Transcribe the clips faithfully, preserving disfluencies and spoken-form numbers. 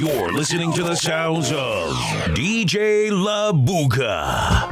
You're listening to the sounds of D J La Buga.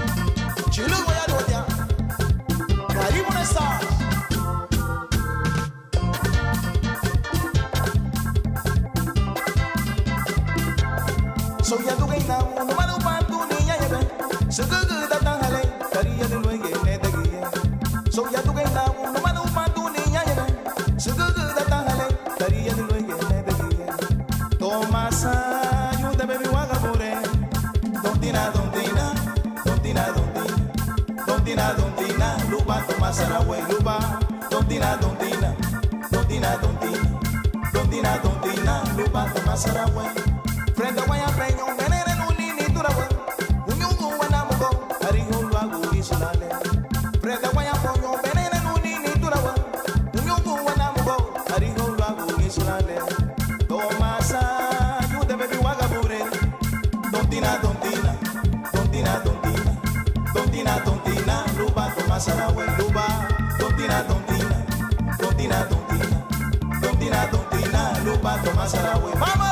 So ya tu gaina no manu pantu ni ya ya segugu datang hale dari ya dulu ye ne dagi so ya tu gaina no manu pantu ni ya ya segugu datang hale dari ya dulu ye ne dagi Tomasa you the baby waga more dontina dontina dontina dontina dontina dontina luba Tomasa la we luba dontina dontina dontina dontina dontina dontina luba Tomasa la we Frente a guaya preño, venere nuni ni turawe. Unyungu wanamugo, arihulo agu isulale. Frente a guaya preño, venere nuni ni turawe. Unyungu wanamugo, arihulo agu isulale. Tomasa, you the baby wagabure. Dontina, dontina, dontina, dontina, dontina, dontina. Luba, Tomasa la we, luba. Dontina, dontina, dontina, dontina, dontina, dontina. Luba, Tomasa la we. Mama.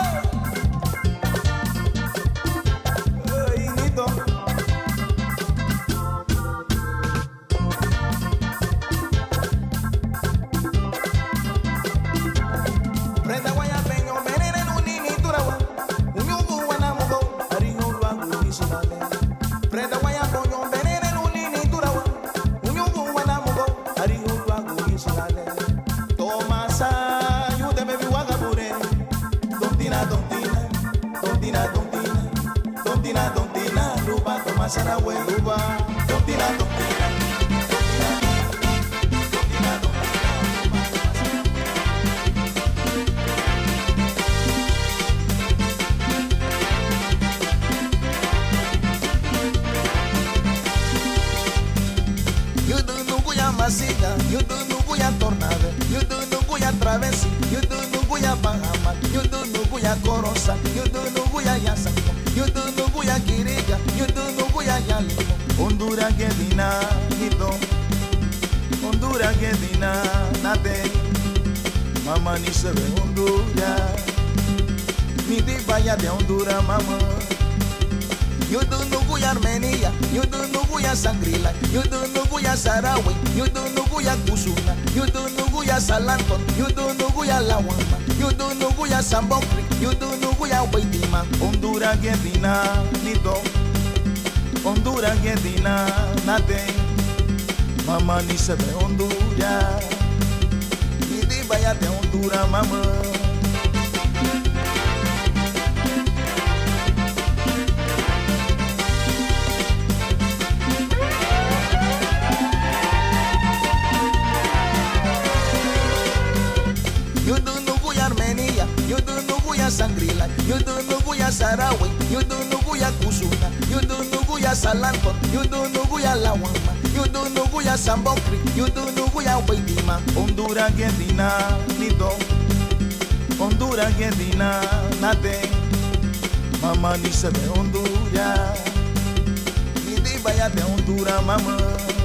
Masana we luba, dontina dontina, dontina dontina, you do no guya masita, you do no guya tornado, you do no guya travesi, you do no guya bahama, you do no guya corosa, you do no guya yasango, you do no guya kiriga, you do no guya yalimo. Honduras que dina hito, Honduras que dina nate, mama ni se ve Honduras, ni di vaya de Honduras mama. You do no guya Armenia, you do no guya Sangrila, you do no guya Sarawi, you do no guya Kusuna, you do no guya Salanton, you do no guya Lawama, you do no guya Sambokri, you do no guya Waitima. Honduras que dina nito, Honduras que dina nate, mama ni se ve Honduras, ni di vaya de Honduras mama. You do no guya Armenia, you do no guya Sangrila, you do no guya Sarawi, you do no guya Kusuna, you do no guya Salanton, you do no guya Lawama, you do no guya Sambokri, you do no guya Waitima. Honduras que dina nito, Honduras que dina nate, mama ni se ve Honduras, ni di vaya de Honduras mama.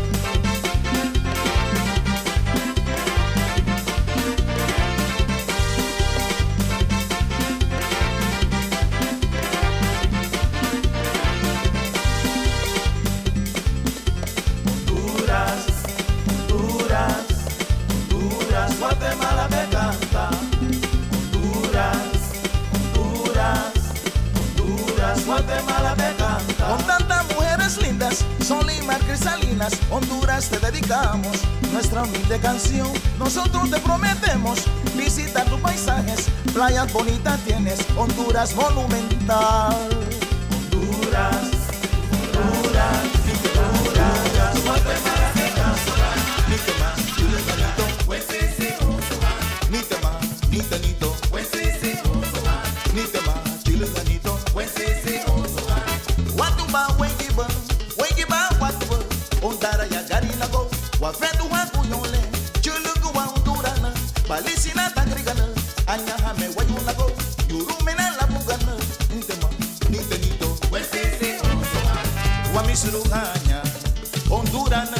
Guatemala me canta, Honduras, Honduras, Honduras, Guatemala me canta. Con tantas mujeres lindas, son limas cristalinas, Honduras te dedicamos nuestra humilde canción. Nosotros te prometemos visitar tus paisajes, playas bonitas tienes, Honduras monumental. Honduras, Honduras, Honduras, Guatemala me canta. Ni que más, tú le bonito, pues sí, sí, ni te más, ni te nito, pues sí, sí, ni te más, chile ganito, pues sí, sí, Watuba, Wengiba, Wengiba, Watuba, Ondara ya Garina go, Wafredu Wakuyole, Chulugu Wandurana, Balisina Tangrigana, Anyahame Wayuna go, Yurumena la Bugana, ni te más, ni te nito, pues sí, sí, Wamisuruganya, Hondurana,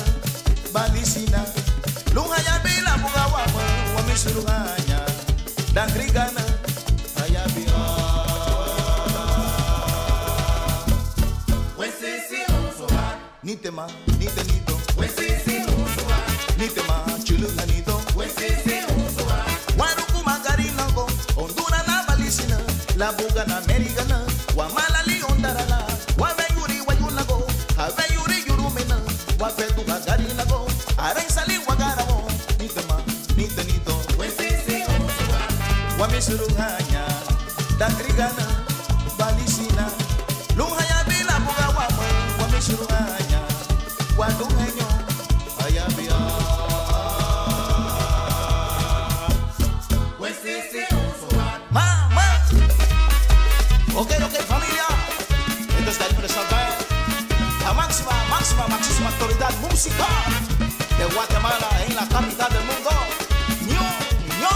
Balisina, Luhaya Bila Bugawama, Wamisuruganya, Dangrigana. Nitema, nite nito. Wesisi usua. Nitema, chulu anito. Wesisi usua. Waruku magarina go. Ondura na balisina. La buga na americana. Wa malali ondarala. Wa veyuri wa yunago. Ha veyuri yurumena. Wa pedu magarina go. Arai sali wagara wo. Nitema, nite nito. Wesisi usua. Wa misurunganya. Dakrigana. Balisina. Luhaya bila buga wa mo. Wa misurunganya. Waduhenyo ayabia Wesisi usua. Mama. Ok, ok, familia. Esto es Darío de Salvador. La máxima, máxima, máxima autoridad musical de Guatemala en la capital del mundo. ¡Ño, ño!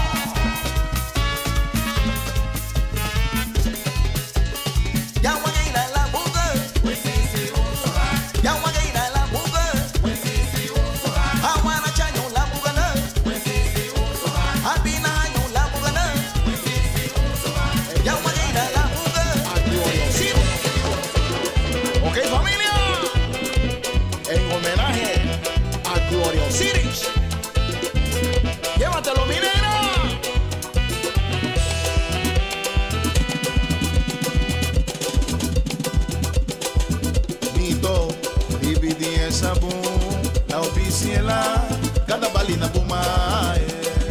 Ya voy a ir a la buga. Wesisi usua. Ya voy a ir a la buga. Wesisi usua. Awana chanyo la buga na. Wesisi usua. Abina hanyo la buga na. Wesisi usua. Ya voy a ir a la buga. Sí. Ok, familia. En homenaje a Glorio Ciris. Llévatelo, mi negra. Nito, dividi esa boom, la oficiela, cada balina bumae.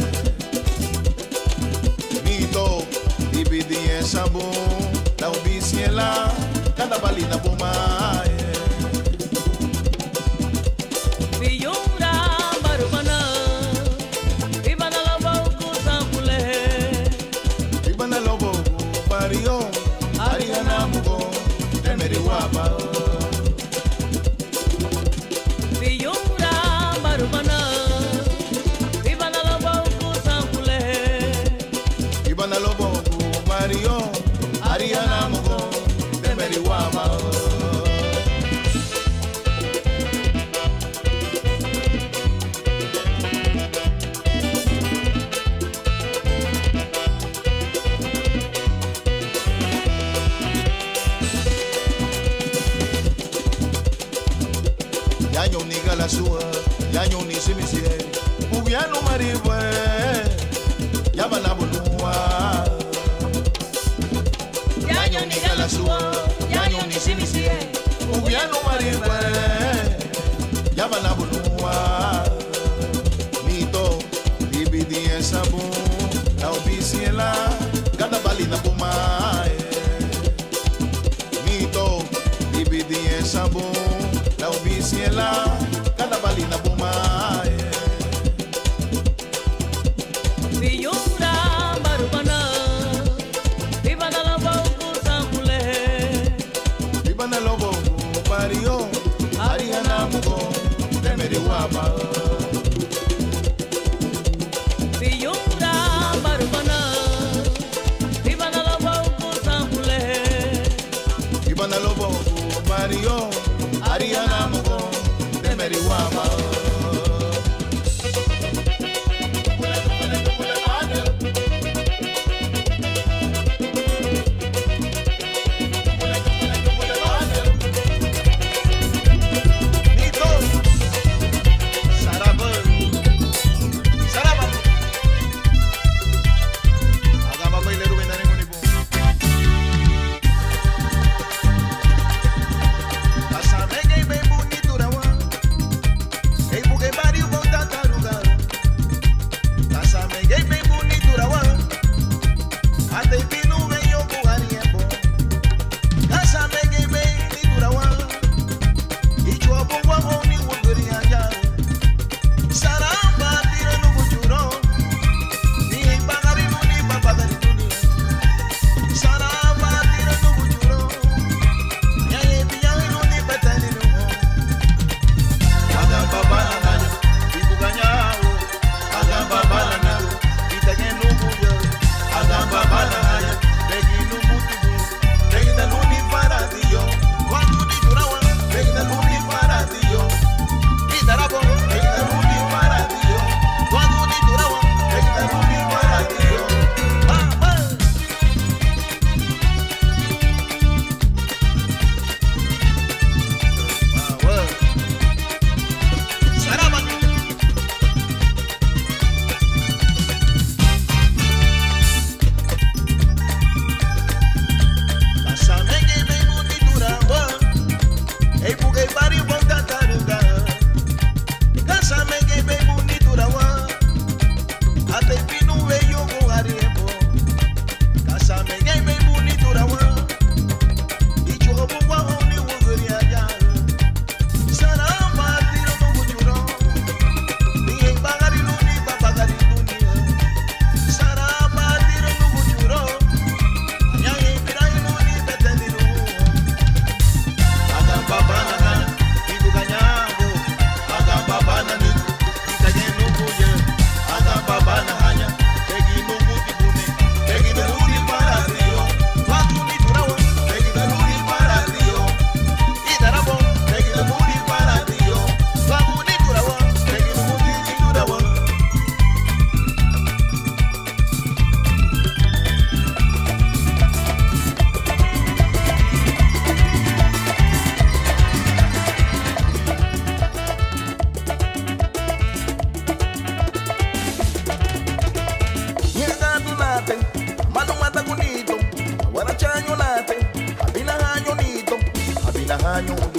Nito, dividi esa boom, la oficiela, cada balina bumae. Viyura marumana, viva na lobo kusambule. Viva na lobo, pario, ariana mugo, temeri wapa. Viyura marumana, viva na lobo kusambule. Viva na lobo, pario, ariana mugo, temeri wapa. Yanyo ni galasua, yanyo ni simisie, ugyano maribwe, yabana bulua. Yanyo ni galasua, yanyo ni simisie, Ugyano maribwe, yabana bulua. Nito, dividi esa boom, la oficiela, cada balina bumae. Nito, dividi esa boom, la oficiela, cada balina bumae. Viyura marumana, viva na lobo kusambule. Viva na lobo, pario, ariana mugo, temeri wapa. Viyura marumana, viva na lobo kusambule. Viva na lobo, pario, ariana mugo, temeri wapa. Nito, Saraba, Saraba. Agama baileru bendane monipo. Kasame gay be bonito rawa.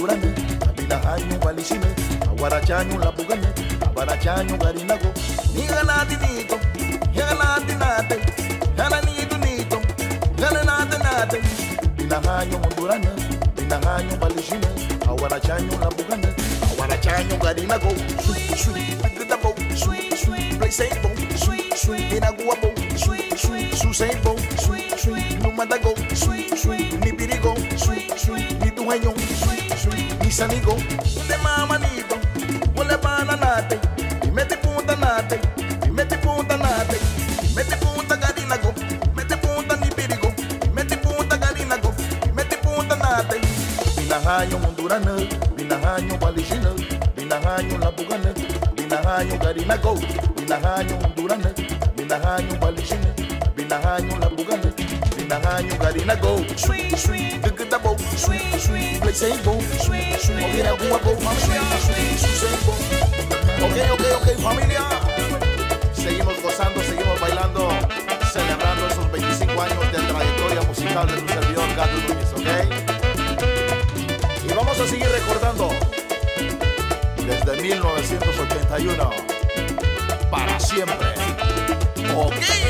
mundurana, abinahanyo balishine, awarachanyo la bugana, abarachanyo garinago, nigalati nito, nigalati nate, gana nito nito, gana nate nate, binahanyo mundurana, binahanyo balishine, awarachanyo la bugana, awarachanyo garinago, sweet sweet, agudabo, sweet sweet, play sabo, sweet sweet, inaguabo, sweet sweet, susabo, sweet sweet, numadago, sweet sweet, nipirigo, sweet sweet, nituhaño, sweet sweet, nisanigo, de mama nito, mole pana nate, y mete punta nate, y mete punta nate, y mete punta garinago, mete punta nipirigo, y mete punta garinago, y mete punta nate, binahanyo mundurana, binahanyo balishina, binahanyo la bugana, binahanyo garinago, binahanyo mundurana, binahanyo balishina, binahanyo la bugana, binahanyo garinago, sweet sweet, gudabo, sweet sweet, play sabo, sweet sweet, mira guapo, sweet sweet, susebo. Ok, ok, ok, familia, seguimos gozando, seguimos bailando, celebrando esos veinticinco años de trayectoria musical de tu servidor Gato Núñez, ok. Y vamos a seguir recordando desde mil novecientos ochenta y uno para siempre. Ok.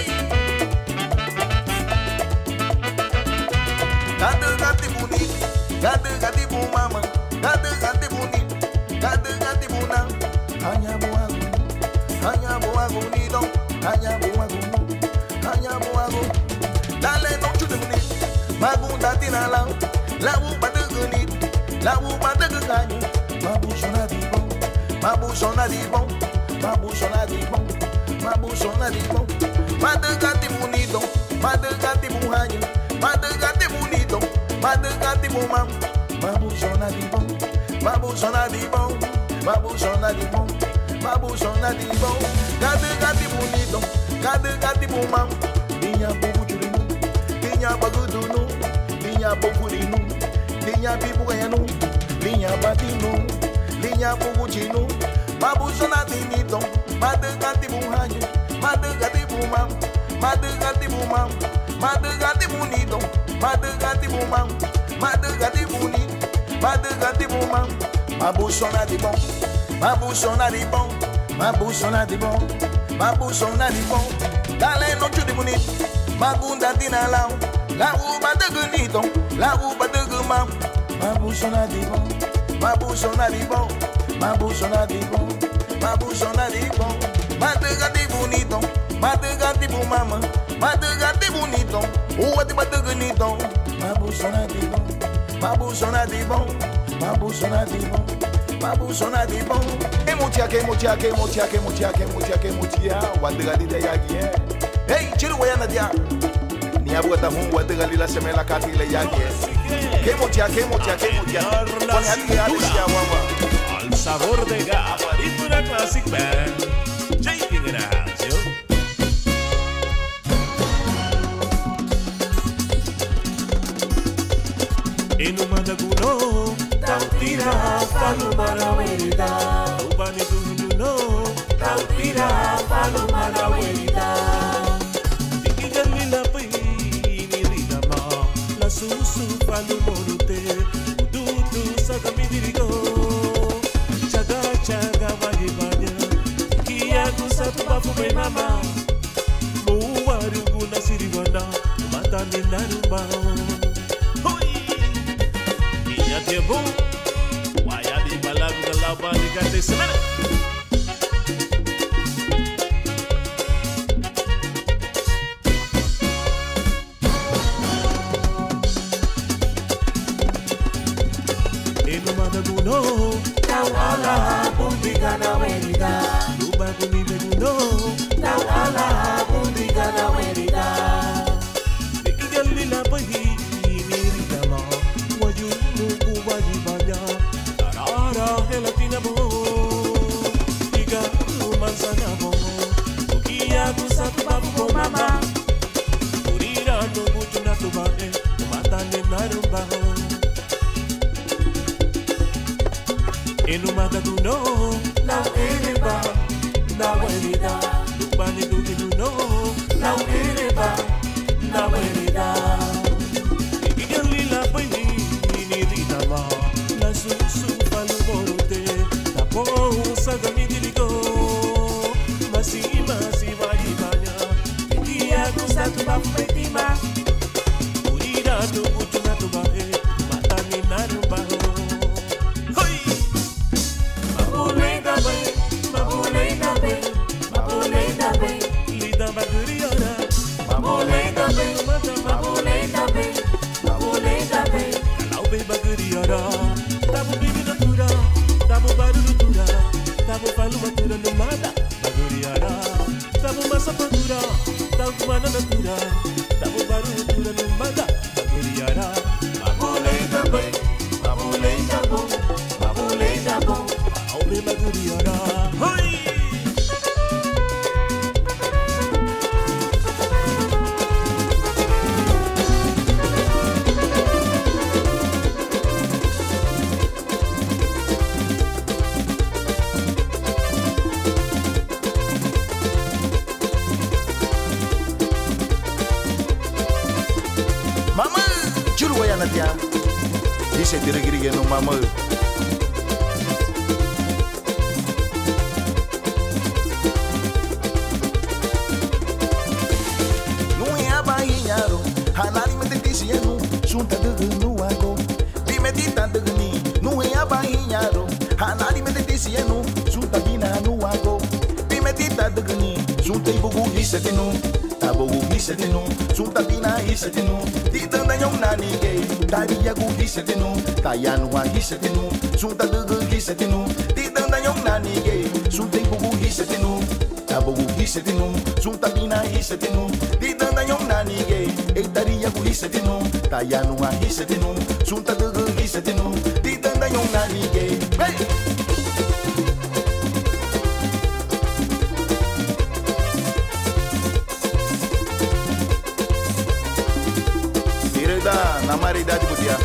Gato gati bonito, gato gati bu mama, gato gati bonito, gato gati buna. Hanya buago, hanya buago bonito, hanya buago, hanya buago. Dale no chude bonito, magunda tina la, la bu bate bonito, la bu bate ganyo. Mabu sona di bon, mabu sona di bon, mabu sona di bon, mabu sona di bon. Mate gati bonito, mate gati buhaño, mate gati bonito, mate gati bumam. Mabu sona di bon, mabu sona di bon, mabu sona di bon, mabu sona di bon. Gati gati bonito, gati gati bumam. Niña bubu churinu, niña bagudunu, niña bofurinu, niña bibuenu, niña batinu, niña bubu chinu. Mabu sona di nito, mate gati buhaño, mate gati bumam, mate gati bumam, mate gati bonito, mate gati bumam, mate gati bonito, mate gati bumam. Mabu sona di bon, mabu sona di bon, mabu sona di bon, mabu sona di bon. Dale no chude bonito, magunda tina lao, la uba de gunito, la uba de gumam. Mabu sona di bon, mabu sona di bon, mabu sona di bon, mabu sona di bon. Mate gati bonito, mate gati bumama, mate gati bonito, uba de bate gunito. Mabu sona di bon, mabu sona di bon, mabu sona di bon, mabu sona di bon. Emutia ke mutia ke mutia ke mutia ke mutia ke mutia, wadegadi de yagi. Hey, chiru wayana dia. Ni abu ta hun wadegadi la semela kati le yagi. Ke mutia ke mutia ke mutia. Con hati hati sia wawa. Al sabor de Gabarito Classic Band. J P Ignacio. Inumanda guno, tautira palumara werida. Ubani guno, tautira palumara werida. Ikigalila pai nirida ma, la susu palumorute, dudu sagami dirigo. Chaga chaga vaya vaya, kia kusatu bafu mama. Muwaru guna siriwana, matani narumba. Tempo, waya di balagu galaba di kante semana. Eno mada guno, tawala bundiga na werida. Luba kuni guno, tawala bundiga na werida. Ikigalila pahi nirida ma. Gelatina bo, iga manzana bo, ukia kusatu babu bo mama, urira no mucho na tu bae, matane narumba. Enumada guno, la ereba, la werida, lupani guno, la ereba, la werida. Igalila pai ni rida ma, la sus Tabu baru tura no manda Maguriara Mabulei também Mabulei tabu Mabulei tabu Aube Maguriara Hoi Natia, dice tirigiri no mama. Não é a barrinharo, hanari me teticiano, junta de no ago. Dime tita de ni, não é a barrinharo, hanari me teticiano, junta bina no ago. Dime tita de ni, junta e bugu hisa de no. Tabogu hisa de no, junta bina hisa de no. Tita da yong nani gay. Daria gu hisa de no, Tayano a hisa de no, junta de gu hisa de no. Tita da yong nani gay. Junta e bugu hisa de no, Tabogu hisa de no, junta bina hisa de no. Tita da yong nani gay. Ei daria gu hisa de no, Tayano a hisa de no, junta de gu hisa de no. Tita da yong nani gay. Hey! Na maridade budia.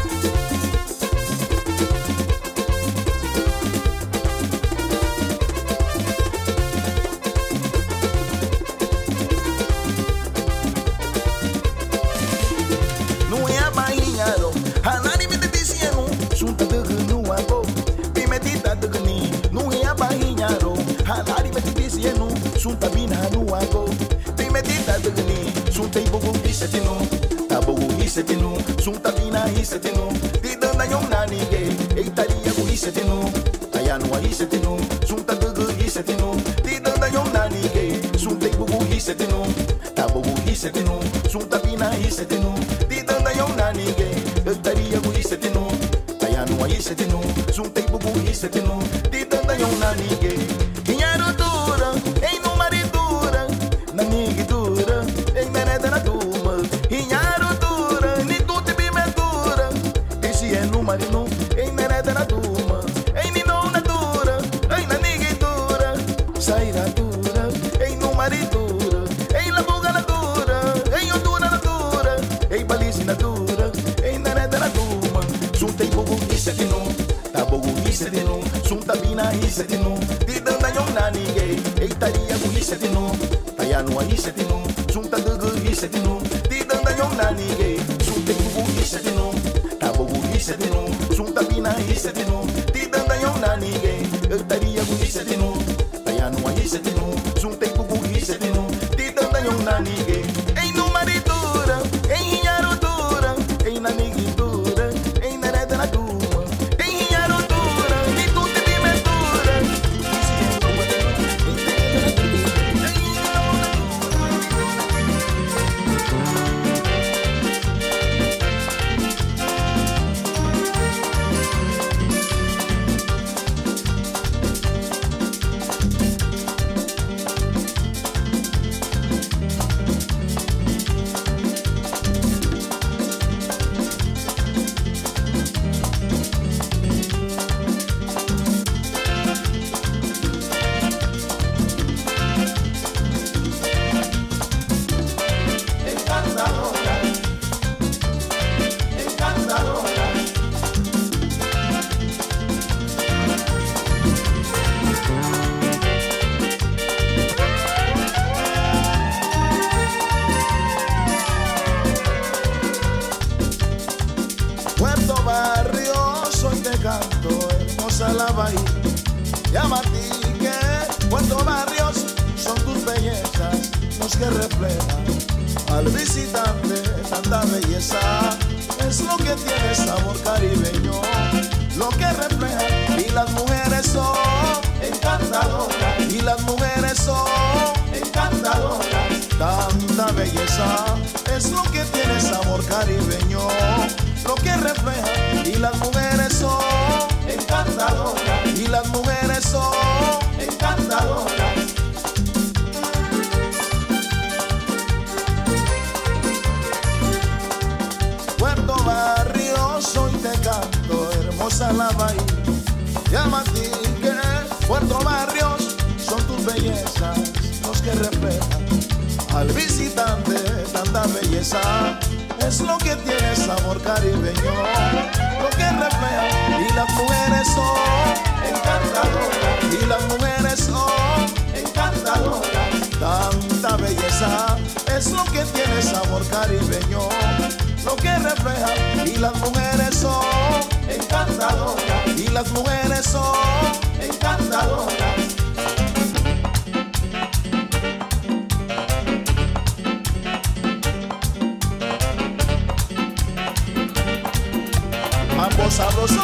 Não é a barrinharo, hanari me dizendo, junta de no ago, pimetita de ni. Não é a barrinharo, hanari me dizendo, junta bina no ago, pimetita de ni, junta e bugu hisa de no. Tabogu hisa de no, junta bina hisa de no. Tita da yong nani gay, ei taria gu hisa de no. Tayano a hisa de no, junta de gu hisa de no. Tita da yong nani gay, junta e bugu hisa de no. Tabogu hisa de no, junta bina hisa de no. Tita da yong nani gay, ei taria gu hisa de no. Tayano a hisa de no, junta e bugu hisa de no. Tita da yong nani gay. Inharo dura, ei no maridura, na nigidura, ei mereda na duma. Inharo dura, ni tutti bimentura. Esse é no marino, ei mereda na duma. Ei ni não na dura, ei na nigidura. Sairá dura, ei no maridura. Ei la buga na dura, ei ondura na dura. Ei balisi na dura, ei mereda na duma. Junta e bugu hisa de no, tabogu hisa de no. Junta bina hisa de no. Tita da yong nani gay, ei taria gu hisa de no. Tayano a hisa de no, junta de gu hisa de no. Tita da yong nani gay, junta e bugu hisa de no. Tabogu hisa de no, junta bina hisa de no. Tita da yong nani gay, ei taria gu hisa de no. Tayano a hisa de no, junta e bugu hisa de no. Tita da yong nani gay. Ei no maridura, ei inharo dura, ei na nigidura, ei na reda na duma. Ei inharo dura, ni tutti bimentura. Puerto Barrios son tus bellezas los que reflejan al visitante tanta belleza. Es lo que tiene sabor caribeño, lo que refleja. Y las mujeres son encantadoras, y las mujeres son encantadoras. Tanta belleza es lo que tiene sabor caribeño, lo que refleja. Y las mujeres son encantadoras, y las mujeres son encantadoras. Llamatique, Puerto Barrios, son tus bellezas los que reflejan al visitante tanta belleza. Es lo que tiene sabor caribeño, lo que refleja. Y las mujeres son encantadoras, y las mujeres son encantadoras. Tanta belleza es lo que tiene sabor caribeño, lo que refleja. Y las mujeres son encantadoras, y las mujeres son encantadoras. Mambo sabroso.